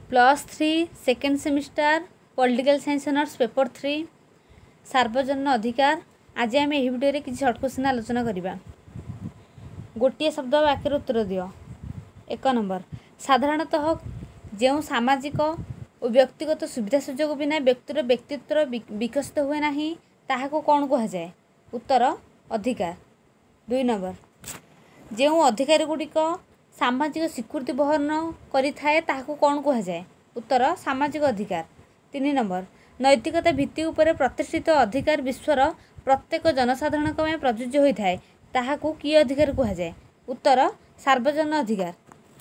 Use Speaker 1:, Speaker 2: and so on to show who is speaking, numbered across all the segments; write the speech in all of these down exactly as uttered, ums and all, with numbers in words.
Speaker 1: Plus three second semester political science honours paper three सार्वजन अधिकार। आज आम यही भिडियो किसी सर्ट क्वेश्चन आलोचना करवा। गोटे शब्द वाक्यर उत्तर दियो। एक नंबर साधारणतः जो सामाजिक और व्यक्तिगत सुविधा सुजोग बिना व्यक्तिर व्यक्तित्व विकसित हुए ना ताहाको कौन कहुए? उत्तर अधिकार। दुई नंबर जो अधिकार गुड़िक सामाजिक स्वीकृति बहन करिथाए ताहाको कौन कहुए? उत्तर सामाजिक अधिकार। तीन नंबर नैतिकता भित्ति उपरे प्रतिष्ठित अधिकार विश्वर प्रत्येक जनसाधारण प्रযোज्य होता है ताहाको कि अधिकार कहुए? उत्तर सार्वजन अधिकार।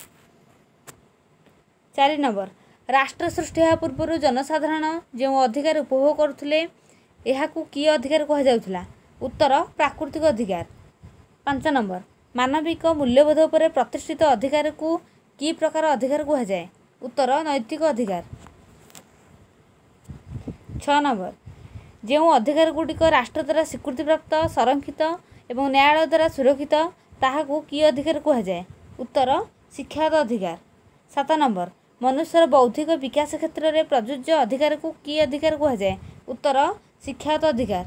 Speaker 1: चार नंबर राष्ट्र सृष्टि होगा पूर्व जनसाधारण जो अधिकार उपभोग करुले यहाकू कि अधिकार कहुला? उत्तर प्राकृतिक अधिकार। पांच नंबर मानविक मूल्यबोध पर प्रतिष्ठित अधिकार को कि प्रकार अधिकार कहुए? उत्तर नैतिक अधिकार। छह नंबर जो अधिकार गुड़िक राष्ट्र द्वारा स्वीकृति प्राप्त संरक्षित एवं न्यायालय द्वारा सुरक्षित ताहाकू कि अधिकार कहुए? उत्तर शिक्षागत अधिकार। सात नंबर मनुष्यर बौद्धिक विकास क्षेत्र में प्रযোज्य अधिकार को कि अधिकार कहुए? उत्तर शिक्षागत अधिकार।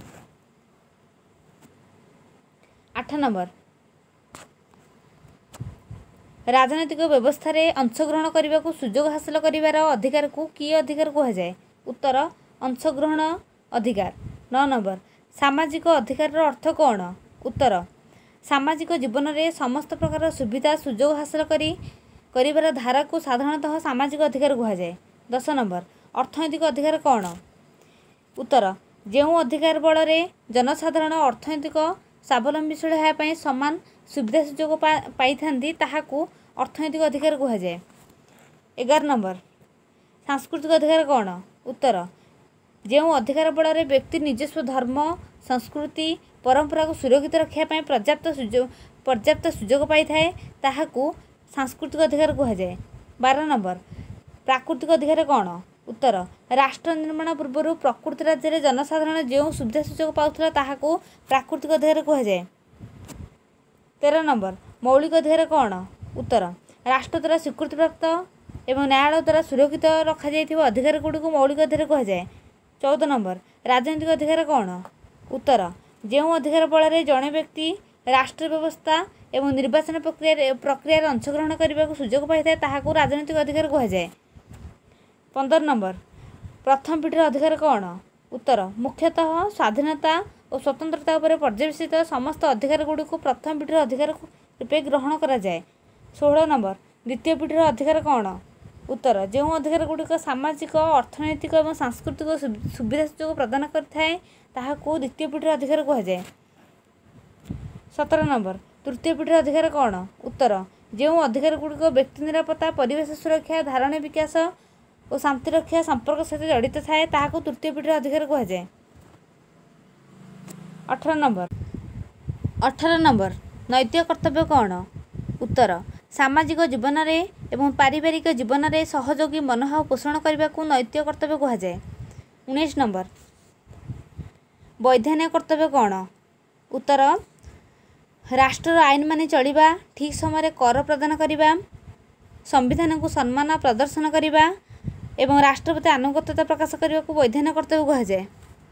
Speaker 1: आठ नंबर राजनैतिक व्यवस्था रे अंशग्रहण करने को सुजोग हासिल करिवार अधिकार को कि अधिकार कहुए? उत्तर अंशग्रहण अधिकार। नौ नंबर सामाजिक अधिकार अर्थ कौन? उत्तर सामाजिक जीवन में समस्त प्रकार सुविधा सुजोग हासिल करी करिवार धारा को साधारणतः सामाजिक अधिकार कहुए। दस नंबर अर्थनैतिक अधिकार कौन? उत्तर जो अधिकार बल जनसाधारण अर्थनैतिक स्वावलंबीशील होगापी समान सुविधा सुजोग पाई थांती ताहाकू अर्थनैतिक अधिकार कहुए। एगार नंबर सांस्कृतिक अधिकार कौन? उत्तर जो अधिकार बल व्यक्ति निजस्व धर्म संस्कृति परंपरा को सुरक्षित रखापी पर्याप्त सुजोग पर्याप्त सुजोग पाई थाए ताहाकू सांस्कृतिक अधिकार कहुए। बारह नंबर प्राकृतिक अधिकार कौन? उत्तर राष्ट्र निर्माण पूर्व प्रकृति राज्य में जनसाधारण जो सुविधा सुजोग पाउथला ताहाकू प्राकृतिक अधिकार कहुए। तेरह नंबर मौलिक अधिकार कौन? उत्तर राष्ट्र द्वारा स्वीकृति प्राप्त एवं न्यायालय द्वारा सुरक्षित रखा जाइथिबा अधिकार गुड़िक मौलिक अधिकार कहुए। चौदह नंबर राजनीतिक अधिकार कौन? उत्तर जो अधिकार बल जड़े व्यक्ति राष्ट्र व्यवस्था एवं निर्वाचन प्रक्रिया प्रक्रिया अंशग्रहण करने को सुजोग पाई थाए ताहाकू राजनीतिक अधिकार कहुए। पंद्रह नंबर प्रथम पीढ़ी अधिकार कौन? उत्तर मुख्यतः स्वाधीनता और स्वतंत्रता पर पर्यवेसित समस्त अधिकार गुड़ी को प्रथम पीढ़ी अधिकार रूपे ग्रहण करा जाए। सोलह नंबर द्वितीय पीढ़ी अधिकार कौन? उत्तर जो अधिकार गुड़िक सामाजिक अर्थनैतिक और सांस्कृतिक सुविधा सुजोग प्रदान करथाए ताहाकू द्वितीय पीढ़ी अधिकार कहुए। सत्रह नंबर तृतीय पीढ़ी अधिकार कौन? उत्तर जो अधिकार गुड़िक व्यक्ति निरापत्ता परिवेश सुरक्षा धारण विकास और शांति रक्षा संपर्क सहित जड़ित थाए ताहाकू तृतीय पीढ़ी अधिकार कहुए। अठारह नंबर अठारह नंबर नैतिक कर्तव्य कौन? उत्तर सामाजिक जीवन में एवं पारिवारिक जीवन में सहयोगी मनोभाव पोषण करने को नैतिक कर्तव्य कहुए। उन्नीस नंबर वैधानिक कर्तव्य कौन? उत्तर राष्ट्र आईन मानि चलिबा ठीक समय कर प्रदान करने संविधान को सम्मान प्रदर्शन करने एवं राष्ट्रपति आनुगत्यता प्रकाश करने को वैधानिक कर्तव्य कहुए।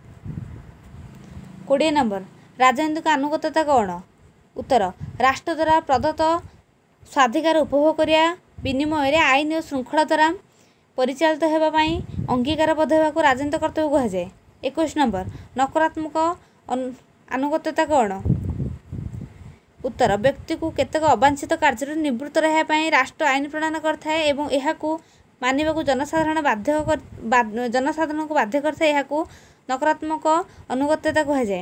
Speaker 1: कोड़े नंबर राजनीतिक आनुगत्यता कौन? उत्तर राष्ट्र द्वारा प्रदत्त स्वाधिकार उपभोग करिया विनिमय आईन और श्रृंखला द्वारा परिचालित होगापाई अंगीकारबद्ध होगा को राजनीतिक कर्तव्य कहुए। इक्कीस नंबर नकारात्मक आनुगत्यता कौन? उत्तर व्यक्ति को केतक अवांछित कार्य निवृत्त रहापी राष्ट्र आईन प्रदान करथाए एवं एहाकू मानिबा को जनसाधारण बाध्य कर जनसाधारण को बाध्य करथाए एहाकू नकारात्मक अनुगत्यता कहुए।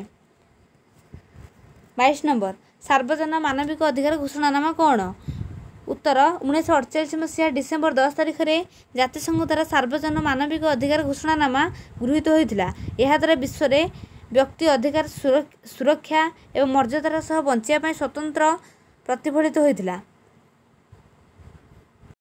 Speaker 1: बाईस नंबर सार्वजन मानविक अधिकार घोषणानामा कौन? उत्तर उन्नीस अड़चाश मसीहा डिसेम्बर दस तारिख में जातिसंघ द्वारा सार्वजन मानविक अधिकार घोषणानामा गृहीत होता। यह द्वारा विश्व में व्यक्ति अधिकार सुरक्षा एवं मर्यादार सह बंचापी स्वतंत्र प्रतिफलित होता।